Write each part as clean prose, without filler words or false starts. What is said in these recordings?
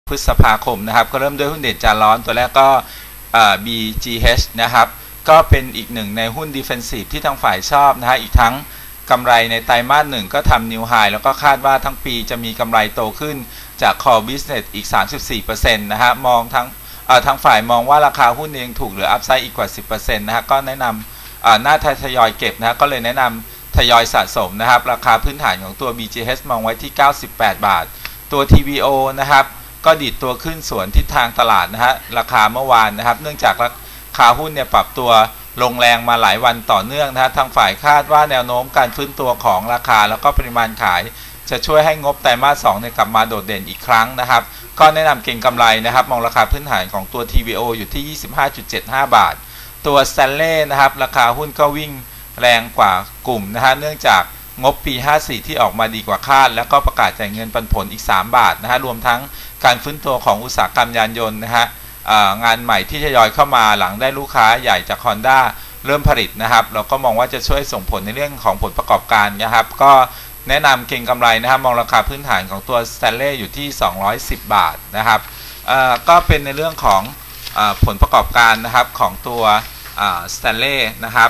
พฤษภาคมนะครับก็เริ่มด้วยหุ้นเด่นจานร้อนตัวแรกก็BGH นะครับก็เป็นอีกหนึ่งในหุ้น Defensive ที่ทางฝ่ายชอบนะฮะอีกทั้งกำไรในไตรมาส 1ก็ทำ New High แล้วก็คาดว่าทั้งปีจะมีกำไรโตขึ้นจาก Core Business อีก 34% นะฮะมองทางฝ่ายมองว่าราคาหุ้นยังถูกเหลือ Upside อีกกว่า 10% นะฮะก็แนะนำหน้าทยอยเก็บนะฮะก็เลยแนะนำทยอยสะสมนะครับราคาพื้นฐานของตัว BGH มองไว้ที่98 บาทตัว TVO นะครับก็ดิดตัวขึ้นสวนทิศทางตลาดนะฮะราคาเมื่อวานนะครับเนื่องจากราคาหุ้นเนี่ยปรับตัวลงแรงมาหลายวันต่อเนื่องนะฮะทางฝ่ายคาดว่าแนวโน้มการฟื้นตัวของราคาแล้วก็ปริมาณขายจะช่วยให้งบไตรมาส 2เนี่ยกลับมาโดดเด่นอีกครั้งนะครับก็แนะนำเก็งกำไรนะครับมองราคาพื้นฐานของตัว TVO อยู่ที่ 25.75 บาทตัว Stanley นะครับราคาหุ้นก็วิ่งแรงกว่ากลุ่มนะฮะเนื่องจากงบปี 54 ที่ออกมาดีกว่าคาดแล้วก็ประกาศจ่ายเงินปันผลอีก3 บาทนะฮะรวมทั้งการฟื้นตัวของอุตสาหกรรมยานยนต์นะฮะงานใหม่ที่ทยอยเข้ามาหลังได้ลูกค้าใหญ่จาก Honda เริ่มผลิตนะครับเราก็มองว่าจะช่วยส่งผลในเรื่องของผลประกอบการนะครับก็แนะนำเก็งกำไรนะครับมองราคาพื้นฐานของตัว Stanley อยู่ที่210 บาทนะครับก็เป็นในเรื่องของผลประกอบการนะครับของตัวStanley นะครับ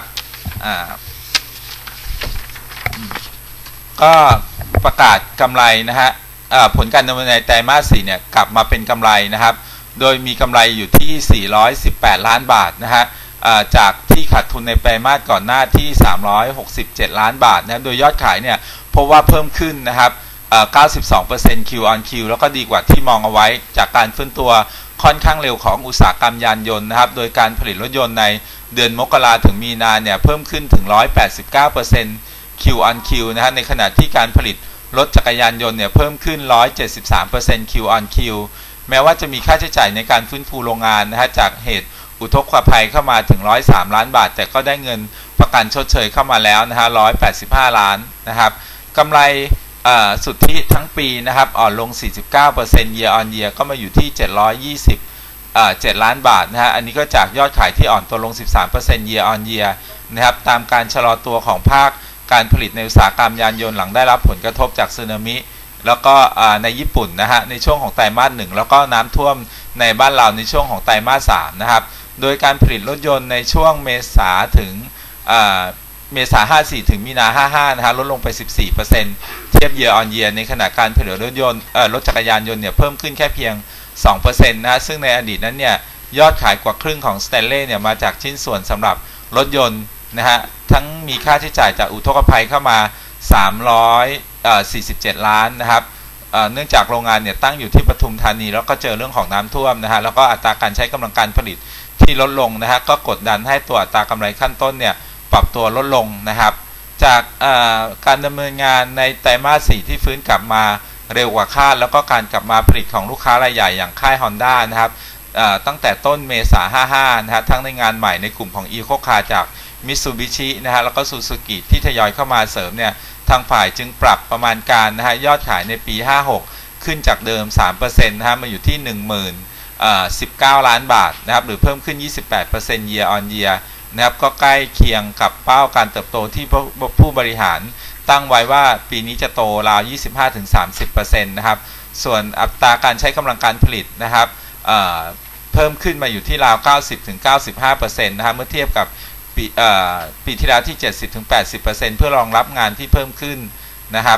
ก็ประกาศกำไรนะฮะผลการดำเนินในไตรมาส 4เนี่ยกลับมาเป็นกำไรนะครับโดยมีกำไรอยู่ที่418 ล้านบาทนะฮะจากที่ขาดทุนในไตรมาสก่อนหน้าที่367 ล้านบาทนะโดยยอดขายเนี่ยพบว่าเพิ่มขึ้นนะครับ92% Q on Q แล้วก็ดีกว่าที่มองเอาไว้จากการฟื้นตัวค่อนข้างเร็วของอุตสาหกรรมยานยนต์นะครับโดยการผลิตรถยนต์ในเดือนมกราถึงมีนาเนี่ยเพิ่มขึ้นถึง 189% Q on Q นะฮะในขณะที่การผลิตรถจักรยานยนต์เนี่ยเพิ่มขึ้น 173% Q on Q แม้ว่าจะมีค่าใช้จ่ายในการฟื้นฟูโรงงานนะฮะจากเหตุอุทกภัยเข้ามาถึง103 ล้านบาทแต่ก็ได้เงินประกันชดเชยเข้ามาแล้วนะฮะ185 ล้านนะครับกำไรสุทธิทั้งปีนะครับอ่อนลง 49% year on year ก็มาอยู่ที่7 ล้านบาทนะฮะอันนี้ก็จากยอดขายที่อ่อนตัวลง 13% year on year นะครับตามการชะลอตัวของภาคการผลิตในอุตสาหกรรมยานยนต์หลังได้รับผลกระทบจากสึนามิแล้วก็ในญี่ปุ่นนะฮะในช่วงของไตรมาส 1แล้วก็น้ำท่วมในบ้านเราในช่วงของไตรมาส 3นะครับโดยการผลิตรถยนต์ในช่วงเมษาถึงเมษา 54 ถึงมีนา 55นะฮะลดลงไป 14% เทียบ year on year ในขณะการผลิตรถยนต์รถจักรยานยนต์เนี่ยเพิ่มขึ้นแค่เพียง 2% นะฮะซึ่งในอดีตนั้นเนี่ยยอดขายกว่าครึ่งของ Stanley เนี่ยมาจากชิ้นส่วนสำหรับรถยนต์นะฮะทั้งมีค่าใช้จ่ายจากอุทกภัยเข้ามา347 ล้านนะครับเนื่องจากโรงงานเนี่ยตั้งอยู่ที่ปทุมธานีแล้วก็เจอเรื่องของน้ำท่วมนะฮะแล้วก็อัตราการใช้กำลังการผลิตที่ลดลงนะฮะก็กดดันให้ตัวอัตรากำไรขั้นต้นเนี่ยปรับตัวลดลงนะครับจากการดำเนินงานในไตรมาส 4ที่ฟื้นกลับมาเร็วกว่าคาดแล้วก็การกลับมาผลิตของลูกค้ารายใหญ่อย่างค่าย Honda นะครับตั้งแต่ต้นเมษา 55นะฮะทั้งในงานใหม่ในกลุ่มของ Eco Car จากมิตซูบิชินะฮะแล้วก็ซูซูกิที่ทยอยเข้ามาเสริมเนี่ยทางฝ่ายจึงปรับประมาณการนะฮะยอดขายในปี 56ขึ้นจากเดิม 3% นะฮะมาอยู่ที่ 19 ล้านบาทนะครับหรือเพิ่มขึ้น 28% year on year นะครับก็ใกล้เคียงกับเป้าการเติบโตที่ผู้บริหารตั้งไว้ว่าปีนี้จะโตราว 25-30% นะครับส่วนอัตราการใช้กำลังการผลิตนะครับเพิ่มขึ้นมาอยู่ที่ราว 90-95% นะครับเมื่อเทียบกับปีที่แล้วที่ 70-80% เพื่อรองรับงานที่เพิ่มขึ้นนะครับ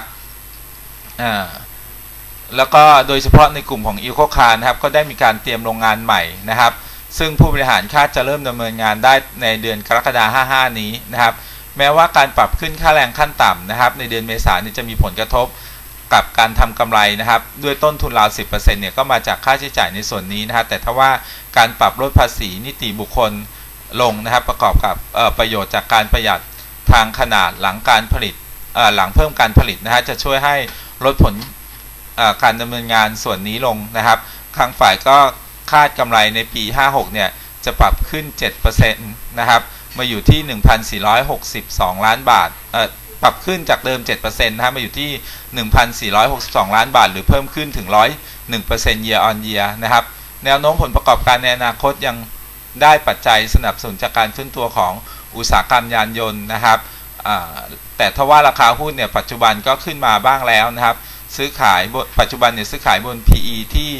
แล้วก็โดยเฉพาะในกลุ่มของ Eco Car นะครับก็ได้มีการเตรียมโรงงานใหม่นะครับซึ่งผู้บริหารคาดจะเริ่มดำเนินงานได้ในเดือนกรกฎาคม 55นี้นะครับแม้ว่าการปรับขึ้นค่าแรงขั้นต่ำนะครับในเดือนเมษายนจะมีผลกระทบกับการทำกำไรนะครับด้วยต้นทุนราว 10% เนี่ยก็มาจากค่าใช้จ่ายในส่วนนี้นะครับแต่ถ้าว่าการปรับลดภาษีนิติบุคคลลงนะครับประกอบกับประโยชน์จากการประหยัดทางขนาดหลังการผลิตหลังเพิ่มการผลิตนะฮะจะช่วยให้ลดผลการดำเนินงานส่วนนี้ลงนะครับทางฝ่ายก็คาดกำไรในปี 56เนี่ยจะปรับขึ้น 7% นะครับมาอยู่ที่ 1,462 ล้านบาทปรับขึ้นจากเดิม 7% นะฮะมาอยู่ที่ 1,462 ล้านบาทหรือเพิ่มขึ้นถึง 101% year on year นะครับแนวโน้มผลประกอบการในอนาคตยังได้ปัจจัยสนับสนุนจากการฟื้นตัวของอุตสาหกรรมยานยนต์นะครับแต่ถ้าว่าราคาหุ้นเนี่ยปัจจุบันก็ขึ้นมาบ้างแล้วนะครับซื้อขายปัจจุบันเนี่ยซื้อขายบน PE ที่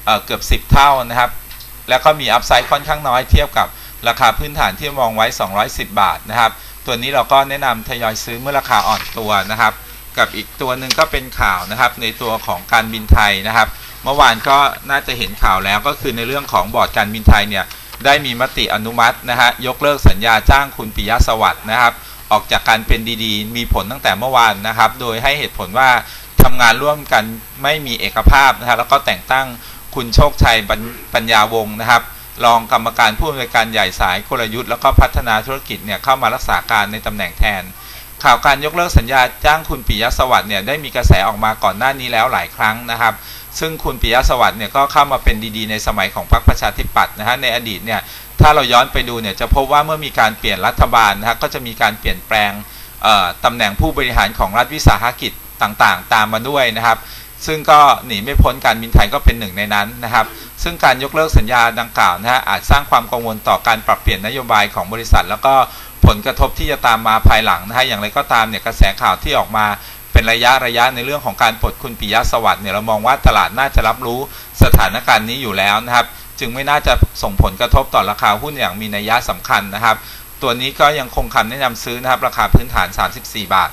เกือบ10เท่านะครับแล้วก็มีอัพไซด์ค่อนข้างน้อยเทียบกับราคาพื้นฐานที่มองไว้210 บาทนะครับตัวนี้เราก็แนะนำทยอยซื้อเมื่อราคาอ่อนตัวนะครับกับอีกตัวหนึ่งก็เป็นข่าวนะครับในตัวของการบินไทยนะครับเมื่อวานก็น่าจะเห็นข่าวแล้วก็คือในเรื่องของบอร์ดการบินไทยเนี่ยได้มีมติอนุมัตินะฮะยกเลิกสัญญาจ้างคุณปิยะสวัสดิ์นะครับออกจากการเป็นดีๆมีผลตั้งแต่เมื่อวานนะครับโดยให้เหตุผลว่าทำงานร่วมกันไม่มีเอกภาพนะฮะแล้วก็แต่งตั้งคุณโชคชัยปัญญาวงศ์นะครับรองกรรมการผู้อำนวยการใหญ่สายกลยุทธ์แล้วก็พัฒนาธุรกิจเนี่ยเข้ามารักษาการในตำแหน่งแทนข่าวการยกเลิกสัญญาจ้างคุณปิยะสวัสดิ์เนี่ยได้มีกระแสออกมาก่อนหน้านี้แล้วหลายครั้งนะครับซึ่งคุณปิยะสวัสดิ์เนี่ยก็เข้ามาเป็นดีๆในสมัยของพรรคประชาธิปัตย์นะฮะในอดีตเนี่ยถ้าเราย้อนไปดูเนี่ยจะพบว่าเมื่อมีการเปลี่ยนรัฐบาลนะฮะก็จะมีการเปลี่ยนแปลงตำแหน่งผู้บริหารของรัฐวิสาหกิจต่างๆตามมาด้วยนะครับซึ่งก็หนีไม่พ้นการบินไทยก็เป็นหนึ่งในนั้นนะครับซึ่งการยกเลิกสัญญาดังกล่าวนะฮะอาจสร้างความกังวลต่อการปรับเปลี่ยนนโยบายของบริษัทแล้วก็ผลกระทบที่จะตามมาภายหลังนะฮะอย่างไรก็ตามเนี่ยกระแสข่าวที่ออกมาเป็นระยะในเรื่องของการปลดคุณปิยะสวัสดิ์เนี่ยเรามองว่าตลาดน่าจะรับรู้สถานการณ์นี้อยู่แล้วนะครับจึงไม่น่าจะส่งผลกระทบต่อราคาหุ้นอย่างมีนัยสำคัญนะครับตัวนี้ก็ยังคงคำแนะนำซื้อนะครับราคาพื้นฐาน34 บาท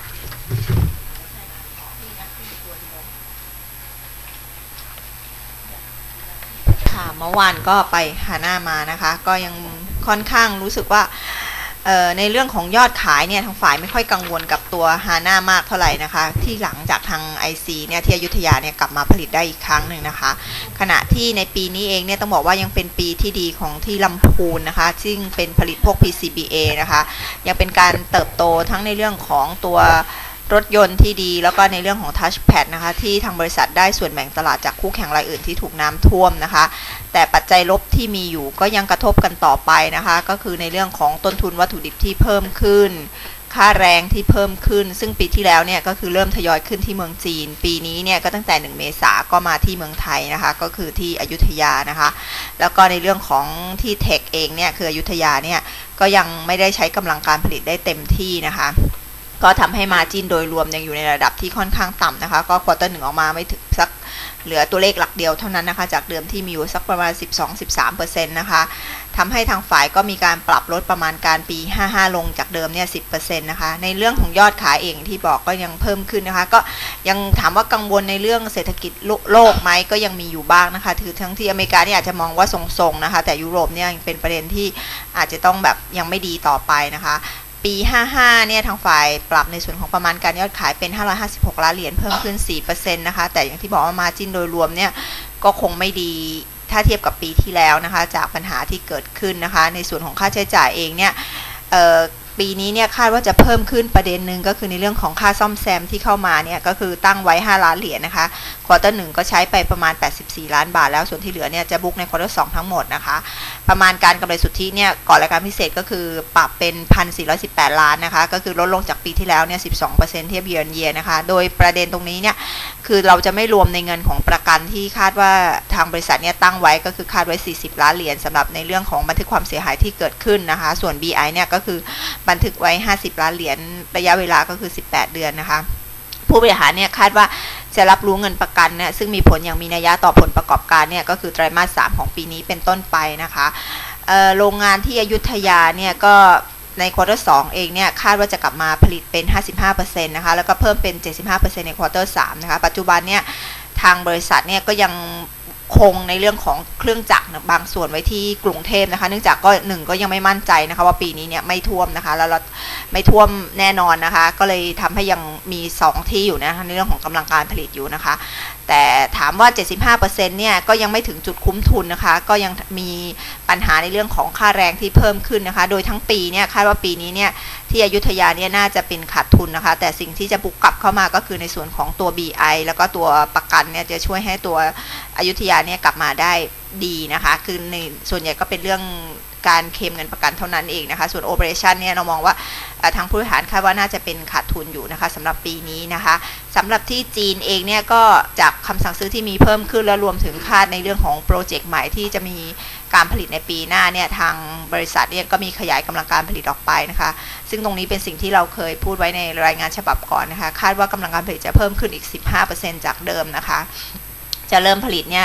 ค่ะเมื่อวานก็ไปหาหน้ามานะคะก็ยังค่อนข้างรู้สึกว่าในเรื่องของยอดขายเนี่ยทางฝ่ายไม่ค่อยกังวลกับตัวฮาน่ามากเท่าไหร่นะคะที่หลังจากทาง IC เนี่ยที่อยุธยาเนี่ยกลับมาผลิตได้อีกครั้งหนึ่งนะคะขณะที่ในปีนี้เองเนี่ยต้องบอกว่ายังเป็นปีที่ดีของที่ลำพูนนะคะซึ่งเป็นผลิตพวก PCBA นะคะยังเป็นการเติบโตทั้งในเรื่องของตัวรถยนต์ที่ดีแล้วก็ในเรื่องของ Touchpad นะคะที่ทางบริษัทได้ส่วนแบ่งตลาดจากคู่แข่งรายอื่นที่ถูกน้ำท่วมนะคะแต่ปัจจัยลบที่มีอยู่ก็ยังกระทบกันต่อไปนะคะก็คือในเรื่องของต้นทุนวัตถุดิบที่เพิ่มขึ้นค่าแรงที่เพิ่มขึ้นซึ่งปีที่แล้วเนี่ยก็คือเริ่มทยอยขึ้นที่เมืองจีนปีนี้เนี่ยก็ตั้งแต่1 เมษาก็มาที่เมืองไทยนะคะก็คือที่อยุธยานะคะแล้วก็ในเรื่องของที่เทคเองเนี่ยคืออยุธยาเนี่ยก็ยังไม่ได้ใช้กำลังการผลิตได้เต็มที่นะคะก็ทำให้มาจิ้นโดยรวมยังอยู่ในระดับที่ค่อนข้างต่ำนะคะก็ควอเตอร์1ออกมาไม่ถึงสักเหลือตัวเลขหลักเดียวเท่านั้นนะคะจากเดิมที่มีอยู่สักประมาณ 12-13% นะคะทำให้ทางฝ่ายก็มีการปรับลดประมาณการปี55ลงจากเดิมเนี่ย 10% นะคะในเรื่องของยอดขายเองที่บอกก็ยังเพิ่มขึ้นนะคะก็ยังถามว่ากังวลในเรื่องเศรษฐกิจโลกไหมก็ยังมีอยู่บ้างนะคะถือทั้งที่อเมริกาเนี่ยอาจจะมองว่าทรงๆนะคะแต่ยุโรปเนี่ยยังเป็นประเด็นที่อาจจะต้องแบบยังไม่ดีต่อไปนะคะปี55เนี่ยทางฝ่ายปรับในส่วนของประมาณการยอดขายเป็น556ล้านเหรียญเพิ่มขึ้น 4% นะคะแต่อย่างที่บอกว่ามาร์จิ้นโดยรวมเนี่ยก็คงไม่ดีถ้าเทียบกับปีที่แล้วนะคะจากปัญหาที่เกิดขึ้นนะคะในส่วนของค่าใช้จ่ายเองเนี่ยปีนี้เนี่ยคาดว่าจะเพิ่มขึ้นประเด็นหนึ่งก็คือในเรื่องของค่าซ่อมแซมที่เข้ามาเนี่ยก็คือตั้งไว้5ล้านเหรียญนะคะควอเตอร์1ก็ใช้ไปประมาณ84ล้านบาทแล้วส่วนที่เหลือเนี่ยจะบุ๊กในควอเตอร์2ทั้งหมดนะคะประมาณการกำไรสุทธิเนี่ยก่อนรายการพิเศษก็คือปรับเป็น 1,418 ล้านนะคะก็คือลดลงจากปีที่แล้วเนี่ย 12% เทียบ year on year นะคะโดยประเด็นตรงนี้เนี่ยคือเราจะไม่รวมในเงินของประกันที่คาดว่าทางบริษัทเนี่ยตั้งไว้ก็คือคาดไว้40ล้านเหรียญสำหรับในเรื่องของบันทึกความเสียหายที่เกิดขึ้นนะคะส่วน BI เนี่ยก็คือบันทึกไว้50ล้านเหรียญระยะเวลาก็คือ18เดือนนะคะผู้บริหารเนี่ยคาดว่าจะรับรู้เงินประกันเนี่ยซึ่งมีผลอย่างมีนัยยะต่อผลประกอบการเนี่ยก็คือไตรมาส3ของปีนี้เป็นต้นไปนะคะโรงงานที่อยุธยาเนี่ยก็ในควอเตอร์2เองเนี่ยคาดว่าจะกลับมาผลิตเป็น 55% นะคะแล้วก็เพิ่มเป็น 75% ในควอเตอร์3นะคะปัจจุบันเนี่ยทางบริษัทเนี่ยก็ยังคงในเรื่องของเครื่องจักรบางส่วนไว้ที่กรุงเทพนะคะเนื่องจากก็ก็ยังไม่มั่นใจนะคะว่าปีนี้เนี่ยไม่ท่วมนะคะแล้วไม่ท่วมแน่นอนนะคะก็เลยทำให้ยังมี2ที่อยู่นะคะในเรื่องของกำลังการผลิตอยู่นะคะแต่ถามว่า 75% เนี่ยก็ยังไม่ถึงจุดคุ้มทุนนะคะก็ยังมีปัญหาในเรื่องของค่าแรงที่เพิ่มขึ้นนะคะโดยทั้งปีเนี่ยคาดว่าปีนี้เนี่ยที่อยุธยาเนี่ยน่าจะเป็นขาดทุนนะคะแต่สิ่งที่จะบุกกลับเข้ามาก็คือในส่วนของตัว BI แล้วก็ตัวประกันเนี่ยจะช่วยให้ตัวอยุธยาเนี่ยกลับมาได้ดีนะคะคือในส่วนใหญ่ก็เป็นเรื่องการเคลมเงินประกันเท่านั้นเองนะคะส่วน Operation เนี่ยเรามองว่าทางผู้บริหารคาดว่าน่าจะเป็นขาดทุนอยู่นะคะสำหรับปีนี้นะคะสำหรับที่จีนเองเนี่ยก็จากคำสั่งซื้อที่มีเพิ่มขึ้นแล้วรวมถึงคาดในเรื่องของโปรเจกต์ใหม่ที่จะมีการผลิตในปีหน้าเนี่ยทางบริษัทเนี่ยก็มีขยายกำลังการผลิตออกไปนะคะซึ่งตรงนี้เป็นสิ่งที่เราเคยพูดไว้ในรายงานฉบับก่อนนะคะคาดว่ากำลังการผลิตจะเพิ่มขึ้นอีก 15% จากเดิมนะคะจะเริ่มผลิตเนี่ย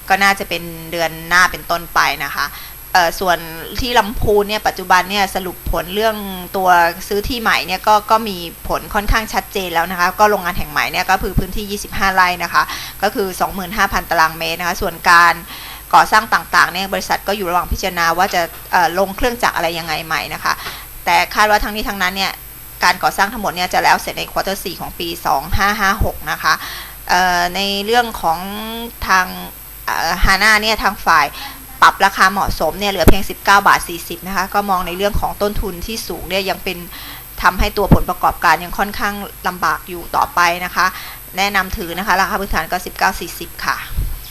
ก็น่าจะเป็นเดือนหน้าเป็นต้นไปนะคะส่วนที่ลำพูนเนี่ยปัจจุบันเนี่ยสรุปผลเรื่องตัวซื้อที่ใหม่เนี่ยก็มีผลค่อนข้างชัดเจนแล้วนะคะก็โรงงานแห่งใหม่เนี่ยก็คือพื้นที่25ไร่นะคะก็คือ 25,000 ตารางเมตรนะคะส่วนการก่อสร้างต่างๆเนี่ยบริษัทก็อยู่ระหว่างพิจารณาว่าจะลงเครื่องจักรอะไรยังไงใหม่นะคะแต่คาดว่าทั้งนี้ทั้งนั้นเนี่ยการก่อสร้างทั้งหมดเนี่ยจะแล้วเสร็จในควอเตอร์4ของปี2556นะคะในเรื่องของทางฮาน่าเนี่ยทางฝ่ายปรับราคาเหมาะสมเนี่ยเหลือเพียง19.40 นะคะก็มองในเรื่องของต้นทุนที่สูงเนี่ยยังเป็นทำให้ตัวผลประกอบการยังค่อนข้างลำบากอยู่ต่อไปนะคะแนะนำถือนะคะราคาพื้นฐานก็19.40 ค่ะ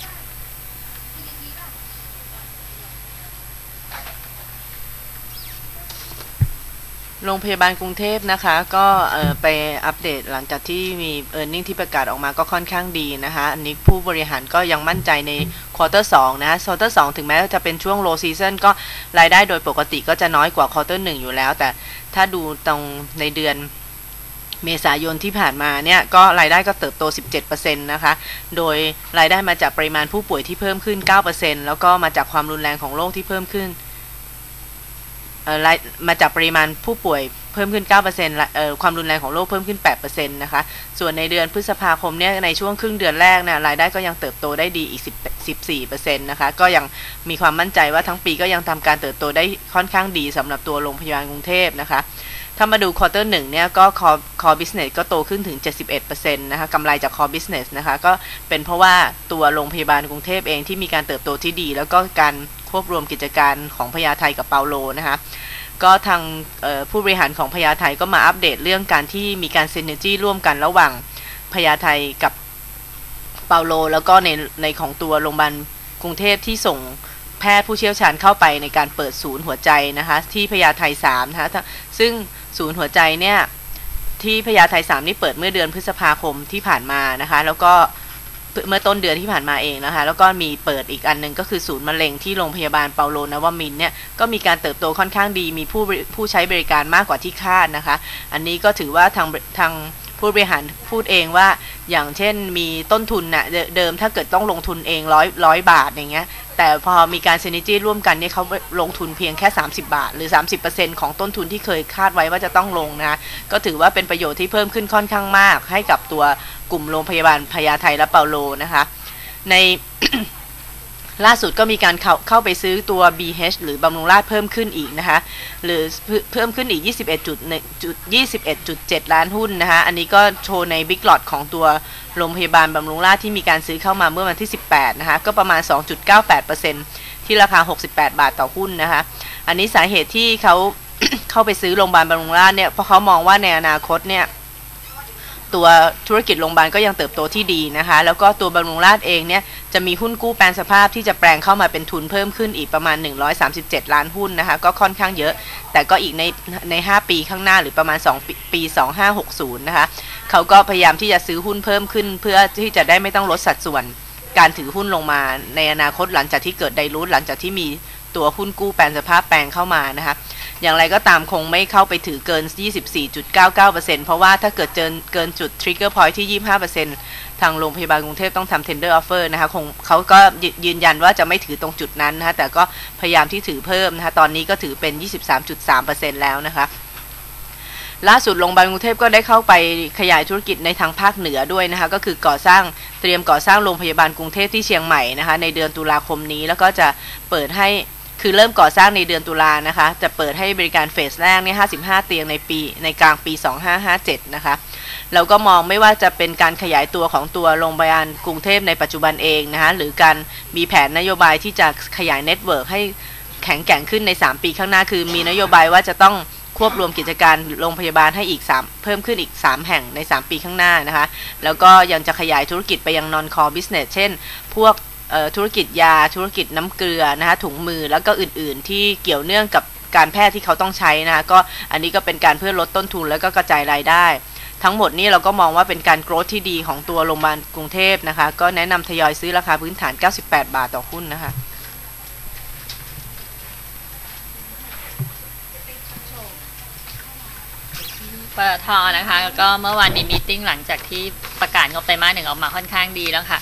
โรงพยาบาลกรุงเทพนะคะก็ไปอัปเดตหลังจากที่มี earning ที่ประกาศออกมาก็ค่อนข้างดีนะคะอันนี้ผู้บริหารก็ยังมั่นใจในควอเตอร์2นะควอเตอร์2ถึงแม้จะเป็นช่วง low season ก็รายได้โดยปกติก็จะน้อยกว่าควอเตอร์1อยู่แล้วแต่ถ้าดูตรงในเดือนเมษายนที่ผ่านมาเนี่ยก็รายได้ก็เติบโต 17% นะคะโดยรายได้มาจากปริมาณผู้ป่วยที่เพิ่มขึ้น 9% แล้วก็มาจากความรุนแรงของโรคที่เพิ่มขึ้นมาจากปริมาณผู้ป่วยเพิ่มขึ้น 9% ความรุนแรงของโรคเพิ่มขึ้น 8% นะคะส่วนในเดือนพฤษภาคมเนี่ยในช่วงครึ่งเดือนแรกเนี่ยรายได้ก็ยังเติบโตได้ดีอีก 14% นะคะก็ยังมีความมั่นใจว่าทั้งปีก็ยังทำการเติบโตได้ค่อนข้างดีสำหรับตัวโรงพยาบาลกรุงเทพนะคะถ้ามาดูควอเตอร์1เนี่ยก็ core business ก็โตขึ้นถึง 71% นะคะกำไรจาก core business นะคะก็เป็นเพราะว่าตัวโรงพยาบาลกรุงเทพเองที่มีการเติบโตที่ดีแล้วก็การควบรวมกิจการของพญาไทกับเปาโลนะคะก็ทางผู้บริหารของพญาไทก็มาอัปเดตเรื่องการที่มีการซินเนอร์จี้ร่วมกันระหว่างพญาไทกับเปาโลแล้วก็ในของตัวโรงพยาบาลกรุงเทพที่ส่งแพทย์ผู้เชี่ยวชาญเข้าไปในการเปิดศูนย์หัวใจนะคะที่พญาไท3นะคะซึ่งศูนย์หัวใจเนี่ยที่พญาไท3นี่เปิดเมื่อเดือนพฤษภาคมที่ผ่านมานะคะแล้วก็เมื่อต้นเดือนที่ผ่านมาเองนะคะแล้วก็มีเปิดอีกอันนึงก็คือศูนย์มะเร็งที่โรงพยาบาลเปาโลนวมินทร์เนี่ยก็มีการเติบโตค่อนข้างดีมีผู้ใช้บริการมากกว่าที่คาดนะคะอันนี้ก็ถือว่าทางผู้บริหารพูดเองว่าอย่างเช่นมีต้นทุนน่ะเดิมถ้าเกิดต้องลงทุนเอง100 บาทอย่างเงี้ยแต่พอมีการซินเนอร์จี้ร่วมกันเนี่ยเขาลงทุนเพียงแค่30 บาทหรือ 30% ของต้นทุนที่เคยคาดไว้ว่าจะต้องลงนะก็ถือว่าเป็นประโยชน์ที่เพิ่มขึ้นค่อนข้างมากให้กับตัวกลุ่มโรงพยาบาลพญาไทและเปาโลนะคะใน ล่าสุดก็มีการเข้าไปซื้อตัว BH หรือบำรุงราษฎร์เพิ่มขึ้นอีกนะคะหรือเพิ่มขึ้นอีก 21.7 ล้านหุ้นนะคะอันนี้ก็โชว์ใน Big Lot ของตัวโรงพยาบาลบำรุงราษฎร์ที่มีการซื้อเข้ามาเมื่อวันที่18นะคะก็ประมาณ 2.98% ที่ราคา68 บาทต่อหุ้นนะคะอันนี้สาเหตุที่เขา เข้าไปซื้อโรงพยาบาลบำรุงราษฎร์เนี่ยเพราะเขามองว่าในอนาคตเนี่ยตัวธุรกิจโรงพยาบาลก็ยังเติบโตที่ดีนะคะแล้วก็ตัวบำรุงราษฎร์เองเนี่ยจะมีหุ้นกู้แปลงสภาพที่จะแปลงเข้ามาเป็นทุนเพิ่มขึ้นอีกประมาณ137 ล้านหุ้นนะคะก็ค่อนข้างเยอะแต่ก็อีกใน5 ปีข้างหน้าหรือประมาณ2 ปี2560นะคะเขาก็พยายามที่จะซื้อหุ้นเพิ่มขึ้นเพื่อที่จะได้ไม่ต้องลดสัดส่วนการถือหุ้นลงมาในอนาคตหลังจากที่เกิดไดรูทหลังจากที่มีตัวหุ้นกู้แปลงสภาพแปลงเข้ามานะคะอย่างไรก็ตามคงไม่เข้าไปถือเกิน 24.99% เพราะว่าถ้าเกิดเกินจุด trigger point ที่ 25% ทางโรงพยาบาลกรุงเทพต้องทำ tender offer นะคะเขาก็ยืนยันว่าจะไม่ถือตรงจุดนั้นนะคะแต่ก็พยายามที่ถือเพิ่มนะคะตอนนี้ก็ถือเป็น 23.3% แล้วนะคะล่าสุดโรงพยาบาลกรุงเทพก็ได้เข้าไปขยายธุรกิจในทางภาคเหนือด้วยนะคะก็คือเตรียมก่อสร้างโรงพยาบาลกรุงเทพที่เชียงใหม่นะคะในเดือนตุลาคมนี้แล้วก็จะเปิดให้คือเริ่มก่อสร้างในเดือนตุลานะคะจะเปิดให้บริการเฟสแรกเนี่ย55 เตียงในกลางปี2557นะคะเราก็มองไม่ว่าจะเป็นการขยายตัวของตัวโรงพยาบาลกรุงเทพในปัจจุบันเองนะคะหรือการมีแผนนโยบายที่จะขยายเน็ตเวิร์กให้แข็งแกร่งขึ้นใน3 ปีข้างหน้าคือมีนโยบายว่าจะต้องควบรวมกิจการโรงพยาบาลให้อีกเพิ่มขึ้นอีก3 แห่งใน3 ปีข้างหน้านะคะแล้วก็ยังจะขยายธุรกิจไปยัง non core business เช่นพวกธุรกิจยาธุรกิจน้ำเกลือนะคะถุงมือแล้วก็อื่นๆที่เกี่ยวเนื่องกับการแพทย์ที่เขาต้องใช้นะคะก็อันนี้ก็เป็นการเพื่อลดต้นทุนแล้วก็กระจายรายได้ทั้งหมดนี้เราก็มองว่าเป็นการโกรธที่ดีของตัวโรงพยาบาลกรุงเทพนะคะก็แนะนำทยอยซื้อราคาพื้นฐาน98 บาทต่อหุ้นนะคะปตท.นะคะก็เมื่อวานมีมีตติ้งหลังจากที่ประกาศงบไตรมาส 1ออกมาค่อนข้างดีแล้วค่ะ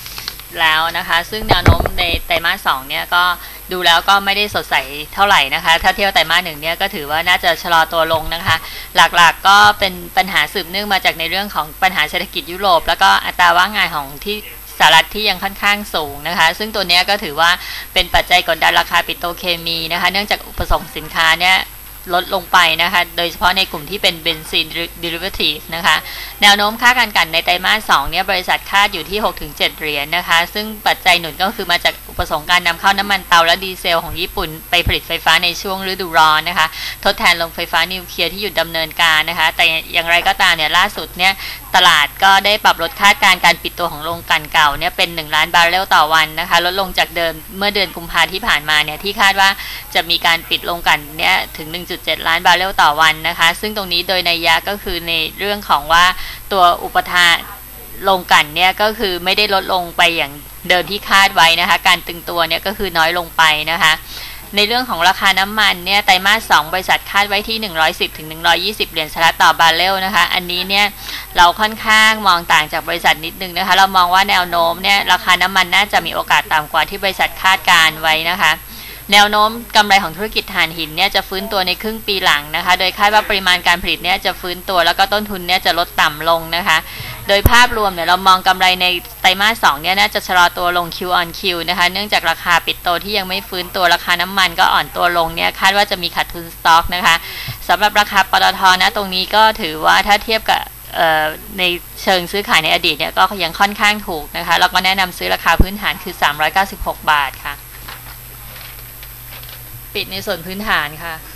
แล้วนะคะซึ่งแนวโน้มในไตรมาส 2เนี่ยก็ดูแล้วก็ไม่ได้สดใสเท่าไหร่นะคะถ้าเทียบไตรมาส 1เนี่ยก็ถือว่าน่าจะชะลอตัวลงนะคะหลักๆก็เป็นปัญหาสืบเนื่องมาจากในเรื่องของปัญหาเศรษฐกิจยุโรปแล้วก็อัตราว่างงานของที่สหรัฐที่ยังค่อนข้างสูงนะคะซึ่งตัวนี้ก็ถือว่าเป็นปัจจัยกดดันราคาปิโตรเคมีนะคะเนื่องจากอุปสงค์สินค้าเนี่ยลดลงไปนะคะโดยเฉพาะในกลุ่มที่เป็นเบนซินเดริเวทีฟนะคะแนวโน้มค่าการกลั่นในไตรมาส 2เนี่ยบริษัทคาดอยู่ที่ 6-7 เหรียญนะคะซึ่งปัจจัยหนุนก็คือมาจากอุปสงค์การนำเข้าน้ำมันเตาและดีเซลของญี่ปุ่นไปผลิตไฟฟ้าในช่วงฤดูร้อนนะคะทดแทนโรงไฟฟ้านิวเคลียร์ที่หยุดดำเนินการนะคะแต่อย่างไรก็ตามเนี่ยล่าสุดเนี่ยตลาดก็ได้ปรับลดคาดการณ์การปิดตัวของโรงกลั่นเก่าเนี่ยเป็น1 ล้านบาร์เรลต่อวันนะคะลดลงจากเดิมเมื่อเดือนกุมภาพันธ์ที่ผ่านมาเนี่ยที่คาดว่าจะมีการปิดโรงกลั่นเนี่ยถึง 1.7 ล้านบาร์เรลต่อวันนะคะซึ่งตรงนี้โดยนัยยะก็คือในเรื่องของว่าตัวอุปทานโรงกลั่นเนี่ยก็คือไม่ได้ลดลงไปอย่างเดิมที่คาดไว้นะคะการตึงตัวเนี่ยก็คือน้อยลงไปนะคะในเรื่องของราคาน้ำมันเนี่ยไตรมาส 2บริษัทคาดไว้ที่110-120 เหรียญสหรัฐต่อบาร์เรลนะคะอันนี้เนี่ยเราค่อนข้างมองต่างจากบริษัทนิดนึงนะคะเรามองว่าแนวโน้มเนี่ยราคาน้ำมันน่าจะมีโอกาสต่ำกว่าที่บริษัทคาดการไว้นะคะแนวโน้มกำไรของธุรกิจถ่านหินเนี่ยจะฟื้นตัวในครึ่งปีหลังนะคะโดยคาดว่าปริมาณการผลิตเนี่ยจะฟื้นตัวแล้วก็ต้นทุนเนี่ยจะลดต่ำลงนะคะโดยภาพรวมเนี่ยเรามองกำไรในไตรมาส 2เนี่ยน่าจะชะลอตัวลง Q on Q นะคะเนื่องจากราคาปิดโตที่ยังไม่ฟื้นตัวราคาน้ำมันก็อ่อนตัวลงเนี่ยคาดว่าจะมีขาดทุนสต็อกนะคะสำหรับราคาปตท.นะตรงนี้ก็ถือว่าถ้าเทียบกับในเชิงซื้อขายในอดีตเนี่ยก็ยังค่อนข้างถูกนะคะแล้วก็แนะนำซื้อราคาพื้นฐานคือ396 บาทค่ะปิดในส่วนพื้นฐานค่ะ